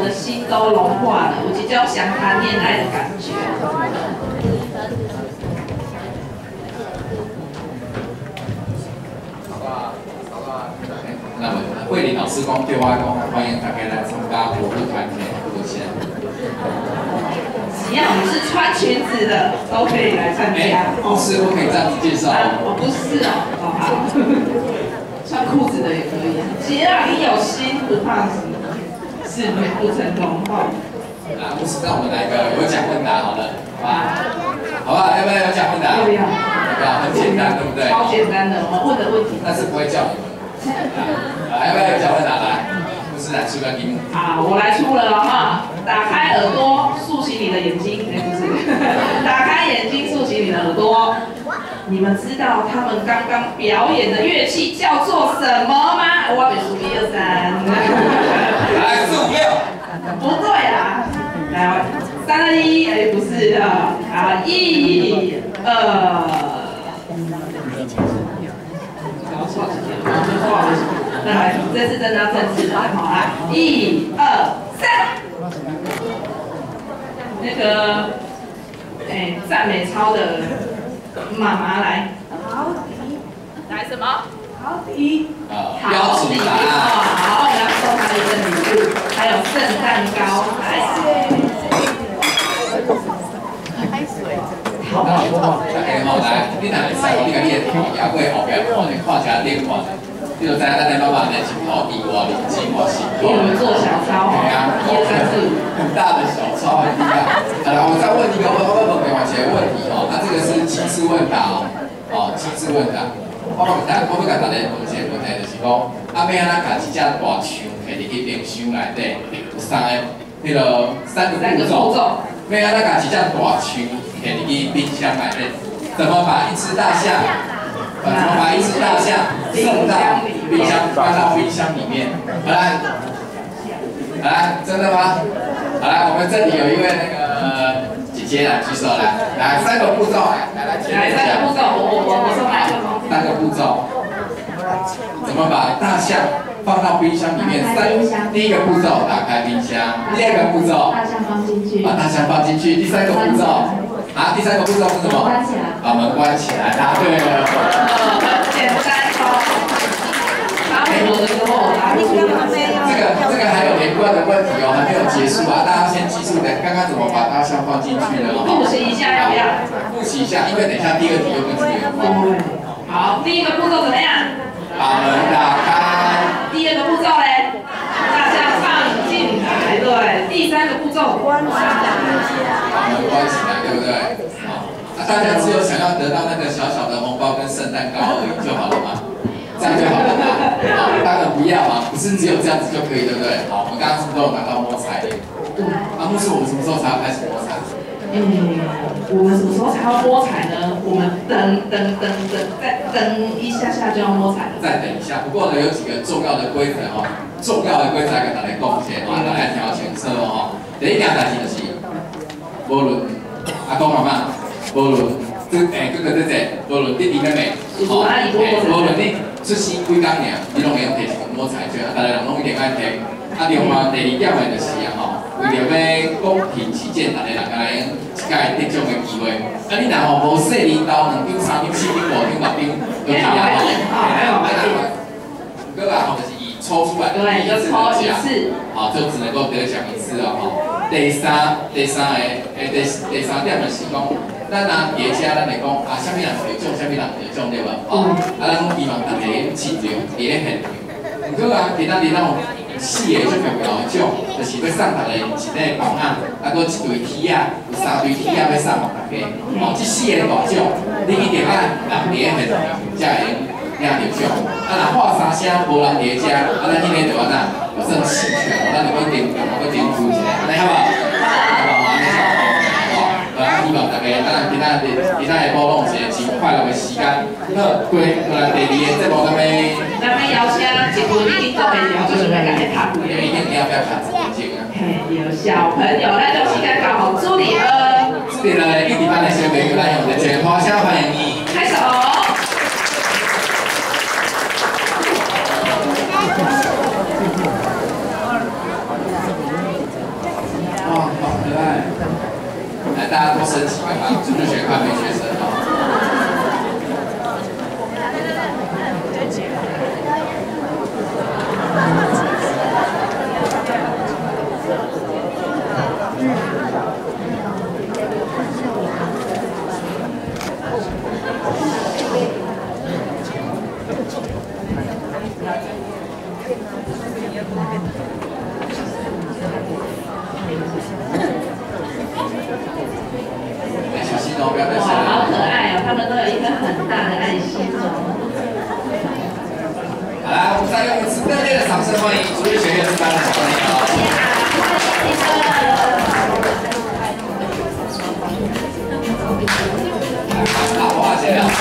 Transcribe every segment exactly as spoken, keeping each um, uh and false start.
的心都融化了，有一种想谈恋爱的感觉。 那么慧玲老师讲对我讲，欢迎大家来参加活动团体活动。 只要你是穿裙子的，都可以来参加。 不是，不可以这样子介绍。 我不是哦，好好。穿裤子的也可以。只要你有心，不怕死，是非不成功哦。 啊，不是，那我们来个有奖问答好了，好吧？好不好？要不要有奖问答？ 要不要？ 要不要？很简单，对不对？ 超简单的，我们问的问题。 但是不会叫你们。啊，要不要有奖问答来？不是来出个题目。 好，我来出了哈。打开耳朵，竖起你的眼睛，哎，不是，打开眼睛，竖起你的耳朵。你们知道他们刚刚表演的乐器叫做什么吗？我得数一二三。 来，四五六。 不对啦，来，三二一，哎，不是啊，啊，一二。搞错了，不好意思。那来，这次真的要正式了，好来，一二三。那个，哎，赞美操的妈妈来。好题。来什么？好题。 啊，标准答案。 好，我们要送他一份礼物，还有圣蛋糕。来。开水。好，好，好。 哎，好来，你哪会使？你甲你的头也过后边看，你看起来脸看。你就知影咱的妈妈在前头比我年纪我辛苦。 我们做小操， 对啊， 一二三四五， 很大的小操，很厉害。好了，我再问一个问问问没关系的问题哦，那这个是机智问答哦，哦，机智问答。我讲大，我要甲大家问一个问题，就是讲，啊，要安怎甲一只大象摕入去冰箱内底？有三个，迄个三个步骤。要安怎甲一只大象摕入去冰箱内底？怎么把一只大象？怎么把一只大象送到冰箱，放到冰箱里面？好来，好来，真的吗？好来，我们这里有一位那个姐姐来举手来，来三个步骤来，来来， 来三个步骤，我我我我送麦克风。 三个步骤，怎么把大象放到冰箱里面？三，第一个步骤打开冰箱，第二个步骤大象放进去， 把大象放进去，第三个步骤。啊，第三个步骤是什么？ 关起来。 把门关起来，答对了。 很简单哦。答我的时候我答不出来。 这个这个还有连贯的问题哦，还没有结束啊！大家先记住的，刚刚怎么把大象放进去呢？ 复习一下要不要？ 复习一下，因为等一下第二题又跟这个有关。 好，第一个步骤怎么样？ 把门打开。 第二个步骤嘞？大象放进来，对。第三个步骤关起来。 把门关起来，对不对？好，那大家只有想要得到那个小小的红包跟圣诞糕而已就好了吗？这样就好了吗？好，当然不要嘛，不是只有这样子就可以，对不对？好，我们刚刚是不是都有拿到摸彩的？对。啊，牧师，我们什么时候才要开始摸彩？ 嗯，我们什么时候才要摸彩呢？我们等等等等，再等一下下就要摸彩了。 再等一下，不过呢，有几个重要的规则哦，重要的规则跟大家讲解哦，大家调前车哦。第一件代志就是，无论阿公阿妈，无论这诶，这个这这，无论弟弟妹妹， 哦， 无论你出生几工尔，你拢会用摕一份摸彩券，啊，大家人拢一定爱摕。啊，另外第二点的就是啊吼，为了要公平起见，大家人来用一届得奖的机会。啊，你若吼无说领导两张、三张、四张、五张、六张，都是啊吼。啊，个啊吼就是以抽出来的第一次的奖，好，就只能够得奖一次哦吼。第三、第三个诶，第第三点就是讲，咱若叠加，咱来讲啊，啥物人得奖，啥物人得奖对无？哦，啊，咱希望大家亲像伫咧现场。毋过啊，其他伫咱四个最重要的奖，就是要送大家一个棒仔，啊，搁一堆铁仔，有三堆铁仔要送互大家。哦，这四个大奖，你一定爱人伫咧现场才会领到奖。啊，若喊三声无人伫遮，啊，咱迄个就安怎？就算弃权，咱就搁顶，搁顶付一下，安尼好无？好无？安尼好。哦，啊，希望大家咱今仔日今仔下晡拢有一个真快乐的时间。好，过过来第二个节目，咱们咱们邀请一群已经做袂了，就是要甲你读的。 一定要不要看眼睛啊？ 嘿，有小朋友，咱就时间到，朱丽恩。 朱丽恩，一点半的小朋友，咱用热情欢声欢迎你。 开手。 大家多升级嘛，主日学快没学生哦。小心哦，不要被哇， 晒到。 好可爱哦！他们都有一颗很大的爱心哦。 好啦，我们再用一次热烈的掌声欢迎主日学院四班的小朋友。好，哇，谢谢。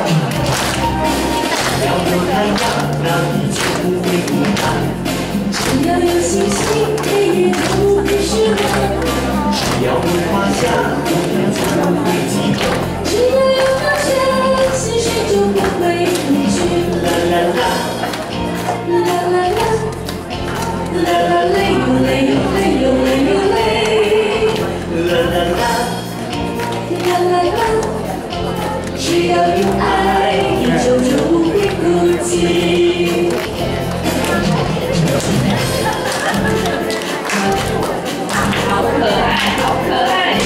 要有太阳，那一切不会孤单。只要有星星，黑夜都不会失望。只要有花香，永远才不会寂寞。只要有光线，心事就不会离去。啦啦啦，啦啦啦，啦啦嘞哟嘞哟嘞哟嘞哟嘞，啦啦啦，啦啦啦，只要有爱，地球就不会孤寂。 好可爱，好可爱！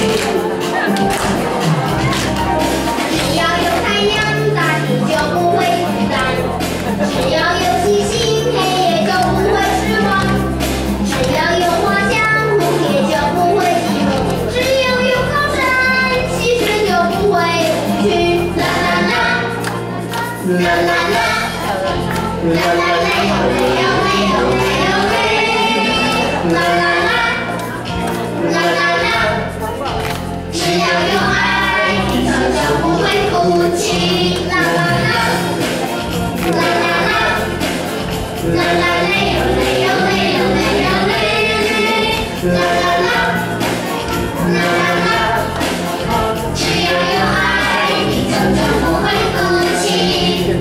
只要有太阳，大地就不会孤单；只要有星星，黑夜就不会失望；只要有花香，红叶就不会寂寞；只要有高山，溪水就不会无趣。啦啦啦，啦啦啦，啦啦嘞哟嘞哟嘞哟嘞哟嘞，啦啦啦。啦啦啦，只要有爱，地球就不会哭泣。啦啦啦，啦啦啦，啦啦嘞哟嘞哟嘞哟嘞哟嘞，啦啦啦，啦啦啦，只要有爱，地球就不会哭泣。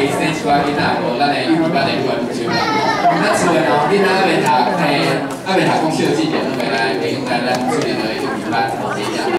生一寡囡仔，无咱的幼儿班的愈来愈少啦。咱厝的哦，囡仔还未读，嘿，还未读讲小字条，都未来，会用来咱厝里的幼儿班，谢谢。